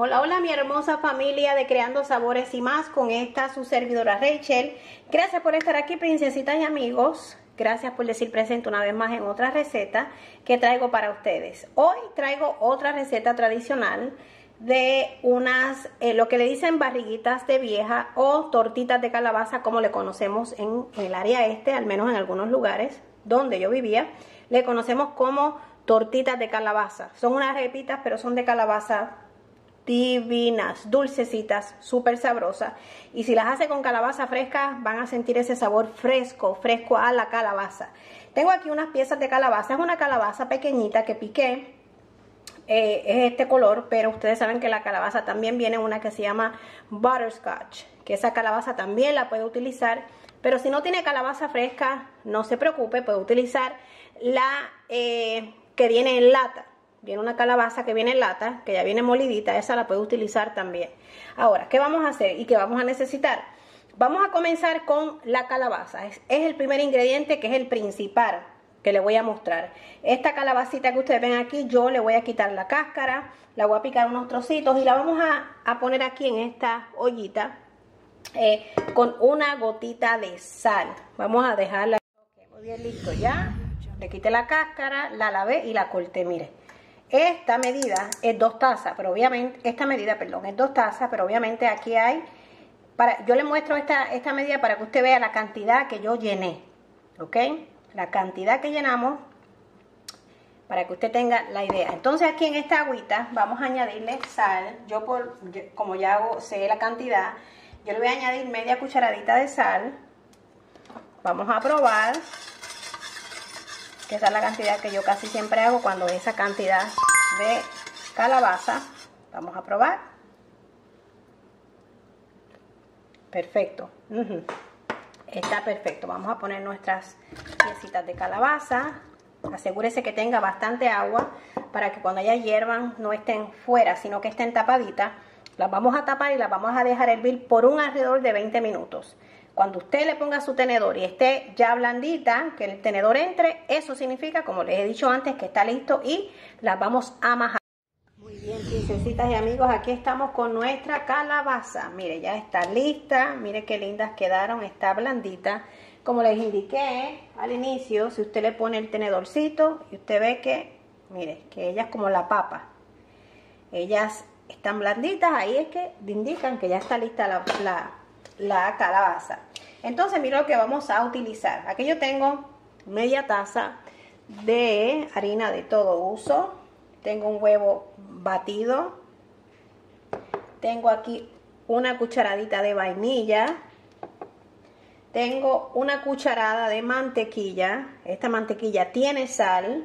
Hola, hola mi hermosa familia de Creando Sabores y Más, con esta su servidora Rachel. Gracias por estar aquí, princesitas y amigos. Gracias por decir presente una vez más en otra receta que traigo para ustedes. Hoy traigo otra receta tradicional de unas, lo que le dicen barriguitas de vieja o tortitas de calabaza, como le conocemos en el área este, al menos en algunos lugares donde yo vivía, le conocemos como tortitas de calabaza. Son unas arepitas, pero son de calabaza divinas, dulcecitas, súper sabrosas. Y si las hace con calabaza fresca, van a sentir ese sabor fresco a la calabaza. Tengo aquí unas piezas de calabaza. Es una calabaza pequeñita que piqué. Es este color, pero ustedes saben que la calabaza también viene una que se llama butterscotch, que esa calabaza también la puede utilizar. Pero si no tiene calabaza fresca, no se preocupe, puede utilizar la que viene en lata. Viene una calabaza que viene en lata, que ya viene molidita, esa la puede utilizar también. Ahora, ¿qué vamos a hacer y qué vamos a necesitar? Vamos a comenzar con la calabaza. Es el primer ingrediente, que es el principal que le voy a mostrar. Esta calabacita que ustedes ven aquí, yo le voy a quitar la cáscara, la voy a picar unos trocitos y la vamos a poner aquí en esta ollita con una gotita de sal. Vamos a dejarla. Okay, muy bien, listo ya. Le quité la cáscara, la lavé y la corté, mire. Esta medida es 2 tazas, pero obviamente, es 2 tazas, pero obviamente aquí hay, yo le muestro esta medida para que usted vea la cantidad que yo llené, ¿ok? La cantidad que llenamos, para que usted tenga la idea. Entonces aquí en esta agüita vamos a añadirle sal. Como ya sé la cantidad, yo le voy a añadir media cucharadita de sal. Vamos a probar. Que esa es la cantidad que yo casi siempre hago cuando esa cantidad de calabaza. Vamos a probar. Perfecto. Está perfecto. Vamos a poner nuestras piecitas de calabaza. Asegúrese que tenga bastante agua para que cuando ellas hiervan no estén fuera, sino que estén tapaditas. Las vamos a tapar y las vamos a dejar hervir por un alrededor de 20 minutos. Cuando usted le ponga su tenedor y esté ya blandita, que el tenedor entre, eso significa, como les he dicho antes, que está listo y las vamos a majar. Muy bien, princesitas y amigos, aquí estamos con nuestra calabaza. Mire, ya está lista, mire qué lindas quedaron, está blandita. Como les indiqué al inicio, si usted le pone el tenedorcito y usted ve que, mire, que ellas como la papa, ellas están blanditas, ahí es que indican que ya está lista la calabaza. Entonces mira lo que vamos a utilizar. Aquí yo tengo media taza de harina de todo uso, tengo un huevo batido, tengo aquí una cucharadita de vainilla, tengo una cucharada de mantequilla, esta mantequilla tiene sal,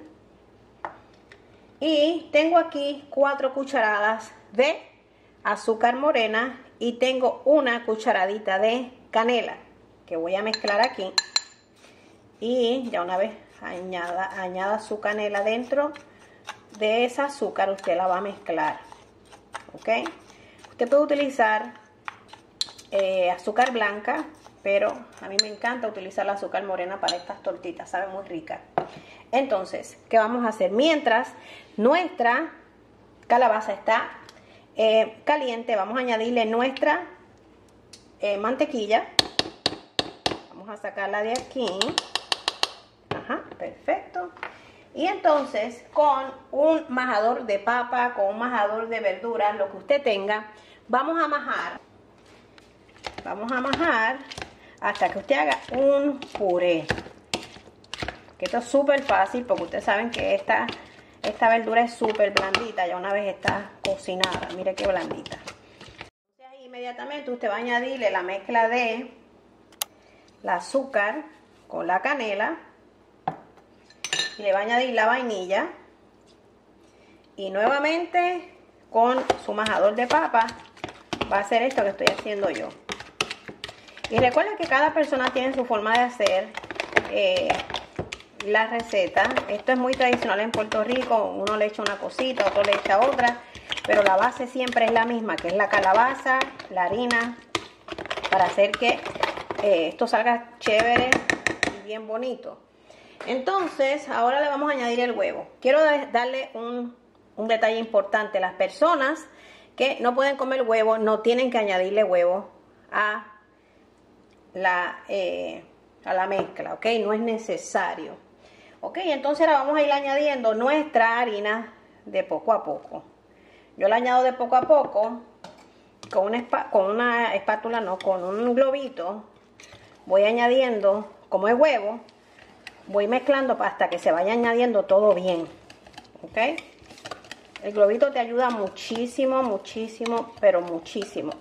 y tengo aquí 4 cucharadas de azúcar morena y tengo una cucharadita de canela que voy a mezclar aquí. Y ya una vez añada su canela dentro de ese azúcar, usted la va a mezclar, ¿ok? Usted puede utilizar azúcar blanca, pero a mí me encanta utilizar la azúcar morena para estas tortitas, sabe muy rica. Entonces, ¿qué vamos a hacer? Mientras nuestra calabaza está caliente, vamos a añadirle nuestra mantequilla. Vamos a sacarla de aquí. Ajá, perfecto. Y entonces con un majador de papa, con un majador de verduras, lo que usted tenga, vamos a majar. Vamos a majar hasta que usted haga un puré. Que esto es súper fácil porque ustedes saben que esta verdura es súper blandita, ya una vez está cocinada. Mire qué blandita. Entonces ahí inmediatamente usted va a añadirle la mezcla de el azúcar con la canela y le va a añadir la vainilla y nuevamente con su majador de papa va a hacer esto que estoy haciendo yo. Y recuerden que cada persona tiene su forma de hacer la receta. Esto es muy tradicional en Puerto Rico, uno le echa una cosita, otro le echa otra, pero la base siempre es la misma, que es la calabaza, la harina, para hacer que esto salga chévere y bien bonito. Entonces ahora le vamos a añadir el huevo. Quiero darle un detalle importante. Las personas que no pueden comer huevo, no tienen que añadirle huevo a la mezcla, ¿ok? No es necesario. Ok, entonces ahora vamos a ir añadiendo nuestra harina de poco a poco. Yo la añado de poco a poco con una espátula, no, con un globito. Voy añadiendo, como es huevo, voy mezclando hasta que se vaya añadiendo todo bien. Ok, el globito te ayuda muchísimo, muchísimo, pero muchísimo.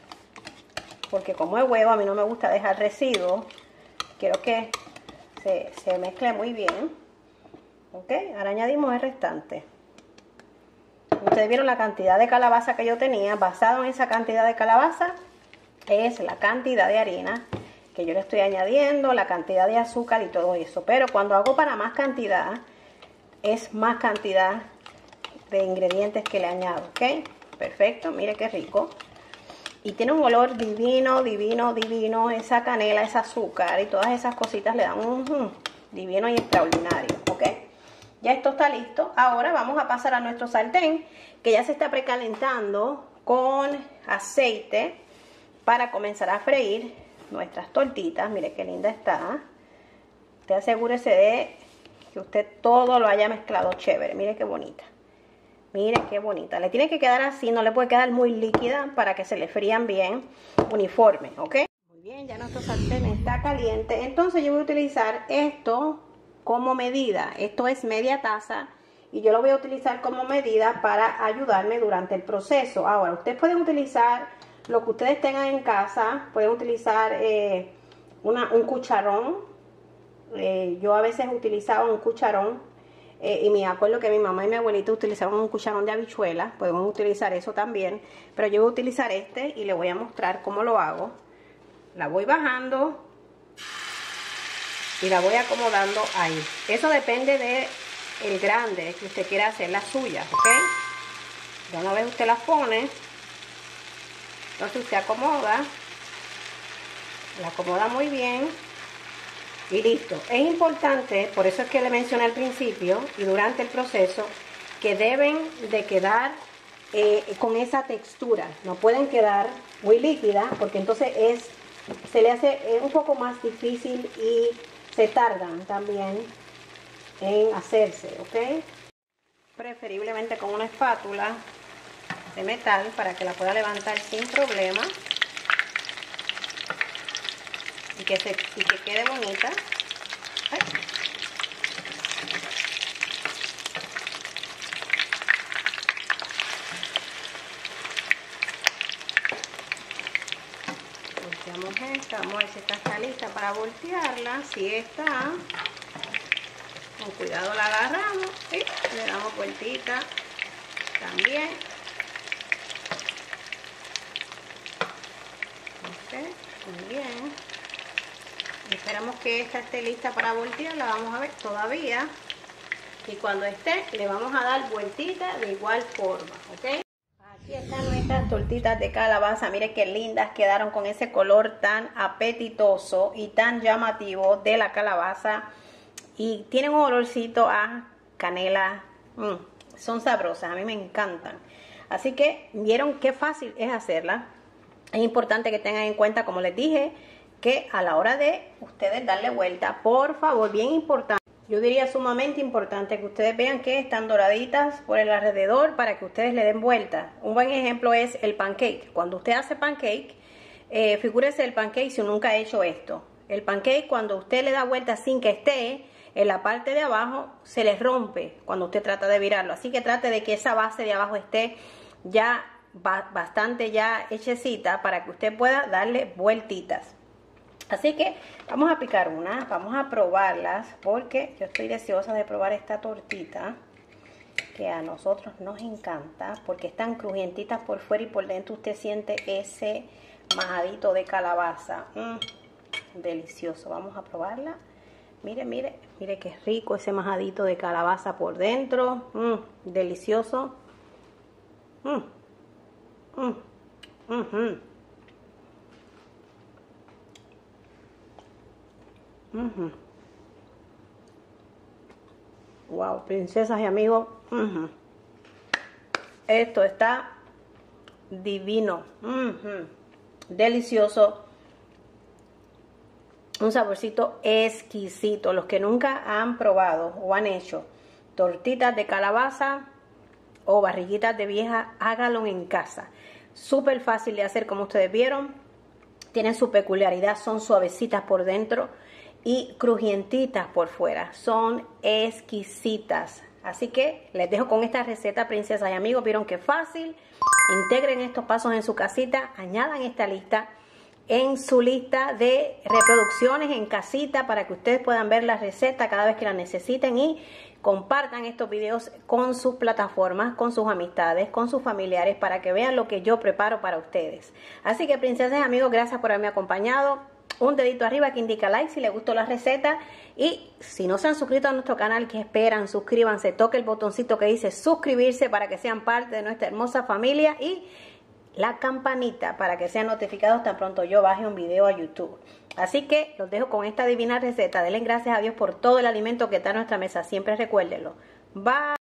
Porque como es huevo, a mí no me gusta dejar residuos. Quiero que se mezcle muy bien. Ok, ahora añadimos el restante. Ustedes vieron la cantidad de calabaza que yo tenía. Basado en esa cantidad de calabaza es la cantidad de harina que yo le estoy añadiendo, la cantidad de azúcar y todo eso. Pero cuando hago para más cantidad, es más cantidad de ingredientes que le añado. Ok, perfecto, mire qué rico. Y tiene un olor divino, divino, divino. Esa canela, ese azúcar y todas esas cositas le dan un divino y extraordinario. Ok, ya esto está listo. Ahora vamos a pasar a nuestro sartén, que ya se está precalentando con aceite para comenzar a freír nuestras tortitas. Mire qué linda está. Usted asegúrese de que usted todo lo haya mezclado chévere. Mire qué bonita. Mire qué bonita. Le tiene que quedar así, no le puede quedar muy líquida para que se le frían bien uniforme, ¿ok? Muy bien, ya nuestro sartén está caliente. Entonces yo voy a utilizar esto como medida. Esto es media taza y yo lo voy a utilizar como medida para ayudarme durante el proceso. Ahora, ustedes pueden utilizar lo que ustedes tengan en casa. Pueden utilizar un cucharón. Yo a veces utilizaba un cucharón. Y me acuerdo que mi mamá y mi abuelita utilizaban un cucharón de habichuelas. Podemos utilizar eso también. Pero yo voy a utilizar este y le voy a mostrar cómo lo hago. La voy bajando y la voy acomodando ahí. Eso depende de el grande que usted quiera hacer las suyas, ¿ok? Ya una vez usted las pone, entonces usted acomoda. La acomoda muy bien. Y listo. Es importante, por eso es que le mencioné al principio y durante el proceso, que deben de quedar con esa textura. No pueden quedar muy líquida porque entonces se le hace un poco más difícil y se tardan también en hacerse, ¿ok? Preferiblemente con una espátula de metal para que la pueda levantar sin problema. Y que quede bonita. Ay. Volteamos esta, vamos a ver si esta está lista para voltearla. Si está, con cuidado la agarramos y le damos vueltita también. Ok, muy bien. Esperamos que esta esté lista para voltear, la vamos a ver todavía. Y cuando esté, le vamos a dar vueltita de igual forma, ¿ok? Aquí están nuestras tortitas de calabaza. Mire qué lindas quedaron con ese color tan apetitoso y tan llamativo de la calabaza. Y tienen un olorcito a canela. Son sabrosas, a mí me encantan. Así que, ¿vieron qué fácil es hacerla? Es importante que tengan en cuenta, como les dije, que a la hora de ustedes darle vuelta, por favor, bien importante, yo diría sumamente importante que ustedes vean que están doraditas por el alrededor para que ustedes le den vuelta. Un buen ejemplo es el pancake. Cuando usted hace pancake, figúrese el pancake si nunca ha hecho esto. El pancake, cuando usted le da vuelta sin que esté en la parte de abajo, se les rompe cuando usted trata de virarlo. Así que trate de que esa base de abajo esté ya bastante ya hechecita para que usted pueda darle vueltitas. Así que vamos a picar una, vamos a probarlas porque yo estoy deseosa de probar esta tortita que a nosotros nos encanta porque están crujientitas por fuera y por dentro usted siente ese majadito de calabaza. Delicioso, vamos a probarla. Mire, mire, mire qué rico ese majadito de calabaza por dentro. Delicioso. Wow, princesas y amigos, esto está divino, delicioso, un saborcito exquisito. Los que nunca han probado o han hecho tortitas de calabaza o barriguitas de vieja, háganlo en casa. Súper fácil de hacer, como ustedes vieron. Tienen su peculiaridad, son suavecitas por dentro y crujientitas por fuera. Son exquisitas. Así que les dejo con esta receta, princesas y amigos. Vieron que fácil. Integren estos pasos en su casita. Añadan esta lista en su lista de reproducciones en casita para que ustedes puedan ver la receta cada vez que la necesiten, y compartan estos videos con sus plataformas, con sus amistades, con sus familiares, para que vean lo que yo preparo para ustedes. Así que, princesas y amigos, gracias por haberme acompañado. Un dedito arriba que indica like si les gustó la receta, y si no se han suscrito a nuestro canal, ¿qué esperan? Suscríbanse, toque el botoncito que dice suscribirse para que sean parte de nuestra hermosa familia, y la campanita para que sean notificados tan pronto yo baje un video a YouTube. Así que los dejo con esta divina receta. Denle gracias a Dios por todo el alimento que está en nuestra mesa. Siempre recuérdenlo. Bye.